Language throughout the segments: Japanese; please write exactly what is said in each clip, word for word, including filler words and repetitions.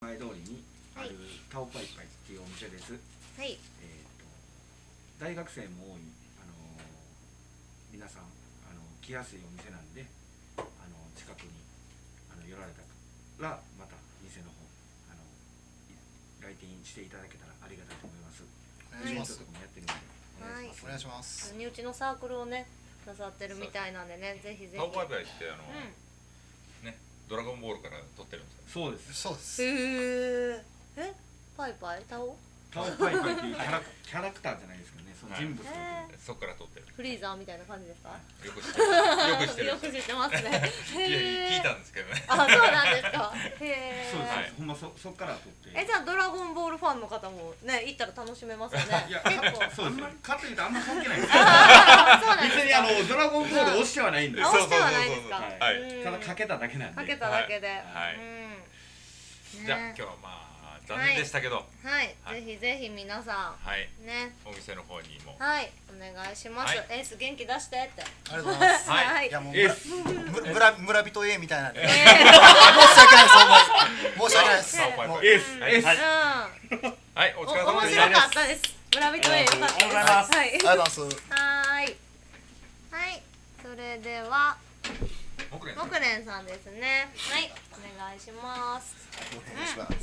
前通りにあるタオパイパイっていうお店です。 はい。 えっと大学生も多いあの皆さんあの来やすいお店なんで、あの近くにあの寄られたらまた店の方あの来店していただけたらありがたいと思います。 お願いします。 やってるのでお願いします。 お願いします。 うちのサークルをねなさってるみたいなんでね、ぜひぜひ。 タオパイパイってあの、うん、ねドラゴンボールから撮ってるんですか。そうです。 そうです。 へえ。えパイパイタオ？ タオパイパイっていうキャラキャラクターじゃないですかね。その人物。 そこから撮ってる。 フリーザーみたいな感じですか？ よく知ってる。よく知ってる。 よく知ってますね。 いや聞いたんですけどね。 あ、そうなんですか。へえ。 そうです。ほんまそそっから撮って。 え、じゃあドラゴンボールファンの方もね行ったら楽しめますよね。 いや、そうです。かというとあんま関係ないです。別にあのドラゴンボール押してはないんです。 押してはないですか。 はい。ただかけただけなんで。 かけただけで。 はい。じゃあ今日はまあ残念でしたけど、 はい、ぜひぜひ皆さん、ね、 お店の方にも、 はい、お願いします。エース元気出してって。 ありがとうございます。 はい、 いやもう村村人 A みたいな。申し訳ないです。申し訳ないです。 エース、エース。 はい、お疲れ様です。 面白かったです。村人 A よかったです。 ありがとうございます。 はい、ありがとうございます。 はい、はい、それでは。木蓮さんですね。はい、お願いします。 お願いします。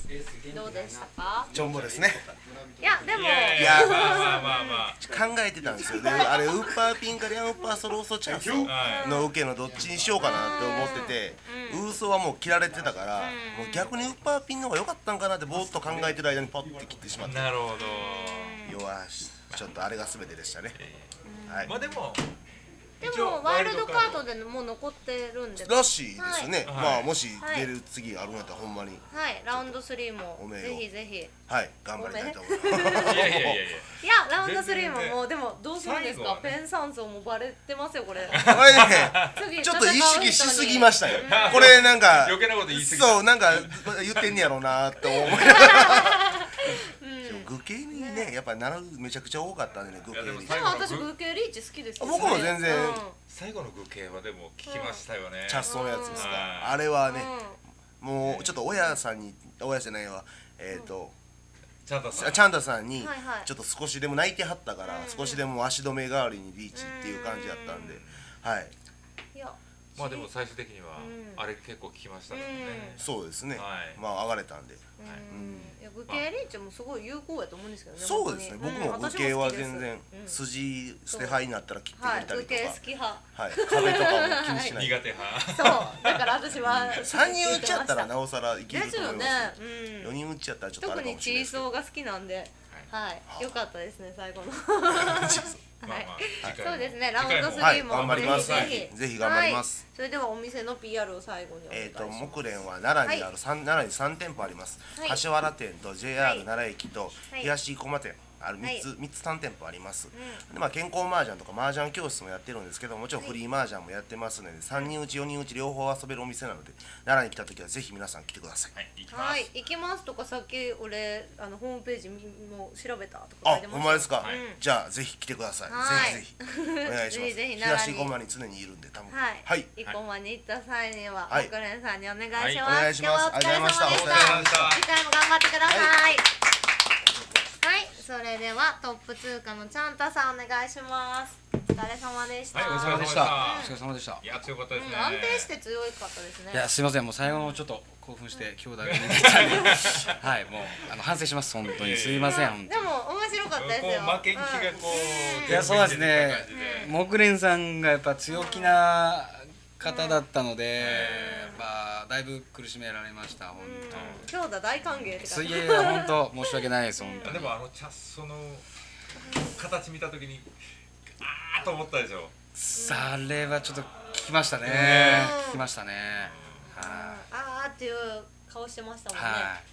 どうでしたか？ ジョンボですね。 いやでも、 いやまあまあまあまあ考えてたんですよ。で、あれウーパーピンかリャンウーパーソローソチャンスの受けのどっちにしようかなって思ってて、ウーソはもう切られてたから、もう逆にウーパーピンの方が良かったんかなってぼーっと考えてる間にパッて切ってしまって。 なるほど。 よし、ちょっとあれが全てでしたね。はい。 まあでも。 でもワイルドカードでもう残ってるんでらしいですね。まあもし出る次あるんやったらほんまにはいラウンドスリーもぜひぜひはい頑張りたいと思います。 いやいやいやいやいやラウンドスリーももうでもどうするんですか？ペン三層もバレてますよこれ。 ちょっと意識しすぎましたよ。これなんか余計なこと言い過ぎた。 そうなんか言ってんねやろうなって思いながら。具系にねやっぱ習うめちゃくちゃ多かったんでね具系リーチ。 でも私具系リーチ好きですよ。 僕も全然最後の具系はでも聞きましたよね。 チャッソのやつですか。あれはねもうちょっと親さんに親じゃないわえっとチャンタさんにちょっと少しでも泣いてはったから少しでも足止め代わりにリーチっていう感じだったんではい。 まあでも最終的にはあれ結構聞きましたからね。 そうですね。まあ上がれたんで。 具系リーチもすごい有効やと思うんですけどね。 そうですね。僕も具系は全然筋捨て派になったら切ってくれたりとか。 具系好き派。 はい。壁とかも気にしない。 苦手派。 そう。だから私は三人打ちやったらなおさらいけると思います。 四人打ちやったらちょっとあれかもしれない。 特にチーソーが好きなんで、はい良かったですね最後の。はい、そうですね。ラウンドスリーも頑張ります。 ぜひぜひ頑張ります。 それではお店の ピーアール を最後にお願いします。 えっと木蓮は奈良にある三奈良に三店舗あります。柏原店と ジェイアール 奈良駅と東生駒店。あるみっつ、みっつさん店舗あります。でまあ健康麻雀とか麻雀教室もやってるんですけど、もちろんフリー麻雀もやってますので、さんにん打ちよにん打ち両方遊べるお店なので、奈良に来た時はぜひ皆さん来てください。 はい、行きますとかさっき俺あのホームページも調べたとか書いてました。 あ、ほんまですか。じゃあぜひ来てください。ぜひぜひお願いします。 ぜひ東生駒に常にいるんで多分。 はい。生駒に行った際には木蓮さんにお願いします。 お願いします。 今日はお疲れ様でした。次回も頑張ってください。はい、それではトップ通過のちゃんたさんお願いします。お疲れ様でした。 はい、お疲れ様でした。 お疲れ様でした。 いや、強かったですね。 安定して強かったですね。 いや、すみません、もう最後のちょっと興奮して兄弟が出てきたんで、はい、もうあの反省します本当にすみません。 でも面白かったですよ。 負けん気がこう。 いや、そうですね。木蓮さんがやっぱ強気な方だったので、まあだいぶ苦しめられました本当。兄弟大歓迎って感じ。 水泳は本当申し訳ないです本当に。 でもあのチャッソの形見たときにあーと思ったでしょ。 あれはちょっと聞きましたね。聞きましたね。 ああっていう顔してましたもんね。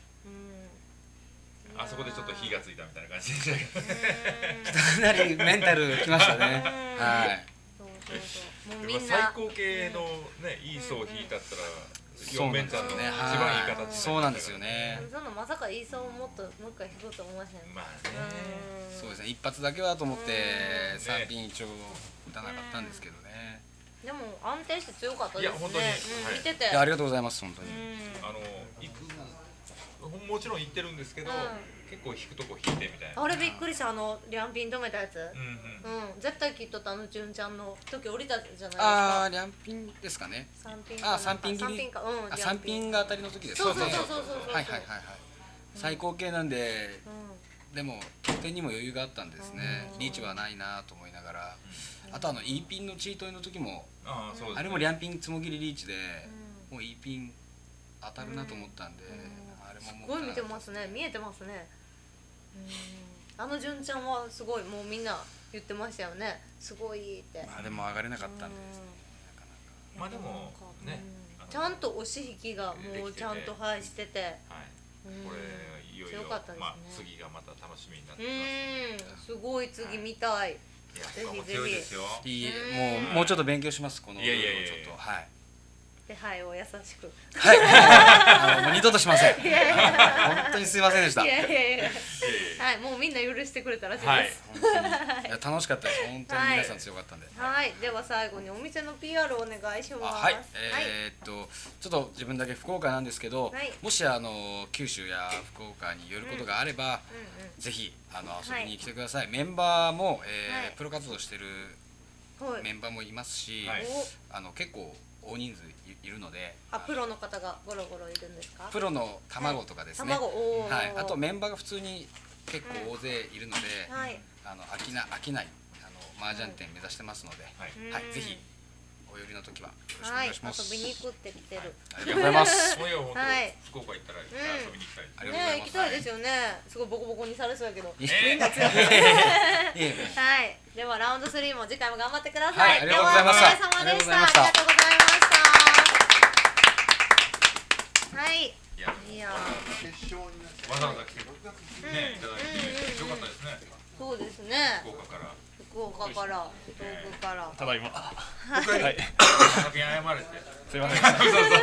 あそこでちょっと火がついたみたいな感じでしたけど。かなりメンタルきましたね。はい。 でも最高系のねいい層を引いたったら四面ちゃんの一番いい形。 そうなんですよね。 そのまさかいい層をもっともう一回引こうと思いましたね。 まあね。 そうですね。一発だけはと思って三品一応打たなかったんですけどね。 でも安定して強かったですね。 いや本当に見てて。 ありがとうございます本当に。 あの行くもちろん行ってるんですけど、結構引くとこ引いてみたいな。 あれびっくりした、あのリャンピン止めたやつ。 うんうん。 うん、絶対きっとあの純ちゃんの時降りたじゃないですか。 ああ、リャンピンですかね。 三品。 あ、三品切り。 か、うん。 あ、三品が当たりの時ですかね。そうそうそうそうそう。 はいはいはいはい。最高系なんで。でも得点にも余裕があったんですね。リーチはないなと思いながら。あとあの E ピンのチートイの時も。あれもリャンピンつもぎりリーチで。もう E ピン当たるなと思ったんで。あれももう。 すごい見てますね。見えてますね。あの純ちゃんはすごい、もうみんな言ってましたよね。すごいって。 まあでも上がれなかったんですね。 まあでもね、 ちゃんと押し引きがもうちゃんとはいしてて。はい。 これいよいよまあ次がまた楽しみになってきますね。うん、すごい次見たい。 ぜひぜひ。 いいえ、もうもうちょっと勉強しますこの。 いやいやいやちょっとはい。 手配を優しく。 はい。あのもう二度としません。本当にすいませんでした。 いやいやいや。はい、もうみんな許してくれたらしいです。 本当に。いや楽しかったです。本当に皆さん強かったんで。 はい、では最後にお店の ピーアール お願いします。 はい。えっとちょっと自分だけ福岡なんですけど、もしあの九州や福岡に寄ることがあれば、ぜひあの遊びに来てください。メンバーもプロ活動してるメンバーもいますし、あの結構大人数いるので、 あ、プロの方がゴロゴロいるんですか？ プロの卵とかですね。 卵、 はい。あとメンバーが普通に結構大勢いるので、あの飽きな飽きないあの麻雀店目指してますので、はい。ぜひお寄りの時はよろしくお願いします。 遊びに行くって来てる。 ありがとうございます。 はい。福岡行ったら遊びに行きたい。 ありがとうございます。 ね、行きたいですよね。すごいボコボコにされそうやけど。 みんな強い。はい。ではラウンドスリーも次回も頑張ってください。 ありがとうございました。 お疲れ様でした。ありがとうございました。はい。いや。いや。 決勝になって。わざわざ来てね、いただいてよかったですね。 そうですね。 福岡から。 福岡から遠くから。 ただいま。 はい。先に謝れて。 すいません。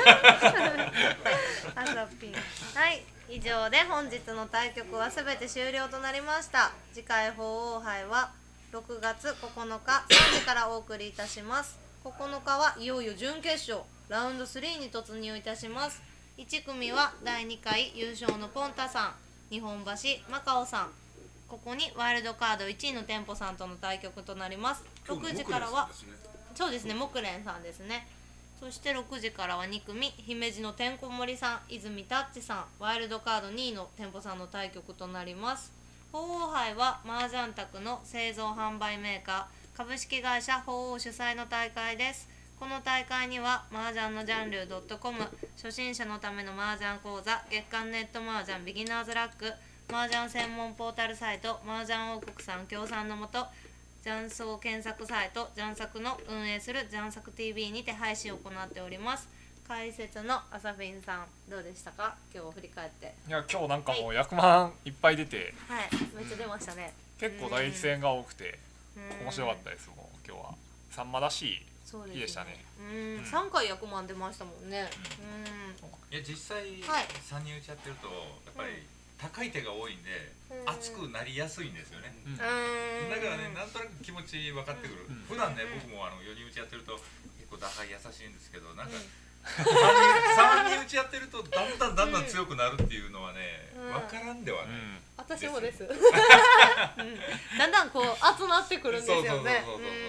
あさぴん。はい。以上で本日の対局はすべて終了となりました。次回鳳凰杯はろくがつここのかさんじからお送りいたします。ここのかはいよいよ準決勝ラウンドスリーに突入いたします。いち組はだいにかい優勝のポンタさん、日本橋マカオさん、ここにワイルドカードいちいの店舗さんとの対局となります。ろくじからはそうですね、木蓮さんですね。そしてろくじからはに組、姫路のてんこ盛りさん、泉タッチさん、ワイルドカードにいの店舗さんの対局となります。鳳凰杯は麻雀卓の製造販売メーカー株式会社鳳凰主催の大会です。この大会には麻雀のジャンル .com、 初心者のための麻雀講座、月刊ネット麻雀ビギナーズラック、麻雀専門ポータルサイト麻雀王国さん協賛のもと、雀荘検索サイト雀作の運営する雀作 ティーブイ にて配信を行っております。解説のあさふいんさん、どうでしたか？今日振り返って。 いや、今日なんかもう役満いっぱい出て、 はい、めっちゃ出ましたね。 結構打撃戦が多くて面白かったです。もう今日はさんまらしい日でしたね。 うん、さんかい役満出ましたもんね。 いや、実際さんにん打ち合ってるとやっぱり高い手が多いんで熱くなりやすいんですよね。だからね、なんとなく気持ち分かってくる。普段ね、僕もあのよにん打ちやってると結構打敗優しいんですけど、なんかさんにん打ちやってるとだんだんだんだん強くなるっていうのはね、分からんではない。 私もです。だんだんこう熱なってくるんですよね。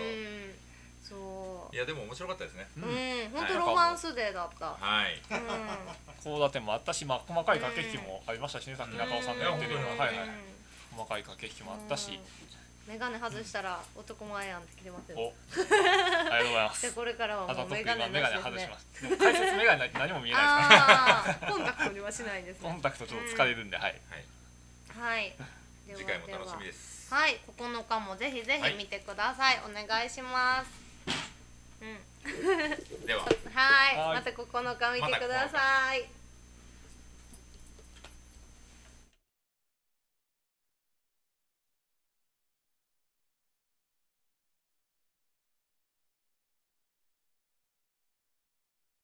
いや、でも面白かったですね。 うん、本当ロマンスデーだった。 はい。 コウ立てもあったし、まあ細かい駆け引きもありましたしね。さっき中尾さんが言ってるような、はいはい。細かい駆け引きもあったし。 メガネ外したら男前やんって来てますよ。 お、ありがとうございます。 でこれからはもうメガネメガネ外します。解説メガネないと何も見えないですから。コンタクトにはしないですね。 コンタクトちょっと疲れるんで、はい。 はい。 次回も楽しみです。 はい、ここのかもぜひぜひ見てください。お願いします。うん。 では。 はい、またここのか見てください。